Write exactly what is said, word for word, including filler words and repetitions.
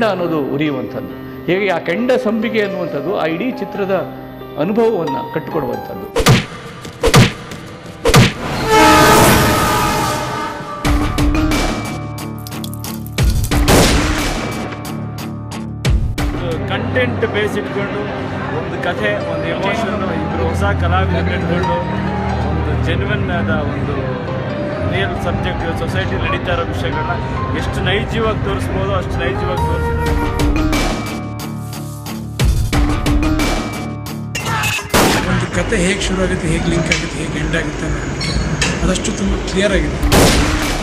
ಅನ್ನೋದು ಉರಿಯುವಂಥದ್ದು. ಹೇಗೆ ಆ ಕೆಂಡ ಸಂಪಿಗೆ ಅನ್ನುವಂಥದ್ದು ಆ ಇಡೀ ಚಿತ್ರದ ಅನುಭವವನ್ನು ಕಟ್ಟಿಕೊಡುವಂಥದ್ದು. ಕಂಟೆಂಟ್ ಬೇಸ್ ಇಟ್ಕೊಂಡು ಒಂದು ಕಥೆ, ಒಂದು ಎಮೋಷನ್ನು, ಇಬ್ಬರು ಹೊಸ ಕಲಾವಿದರು ಇಟ್ಕೊಂಡು ಒಂದು ಜೆನ್ವನ್ ಆದ ಒಂದು ರಿಯಲ್ ಸಬ್ಜೆಕ್ಟ್ ಸೊಸೈಟಿ ನಡೀತಾ ಇರೋ ವಿಷಯಗಳನ್ನ ಎಷ್ಟು ನೈಜವಾಗಿ ತೋರಿಸ್ಬೋದು ಅಷ್ಟು ನೈಜವಾಗಿ ತೋರಿಸ್ಬೋದು. ಒಂದು ಕತೆ ಹೇಗೆ ಶುರು ಆಗುತ್ತೆ, ಹೇಗೆ ಲಿಂಕ್ ಆಗುತ್ತೆ, ಹೇಗೆ ಎಂಡ್ ಆಗುತ್ತೆ ಅನ್ನೋದಕ್ಕೆ ಅದಷ್ಟು ತುಂಬ ಕ್ಲಿಯರ್ ಆಗಿದೆ.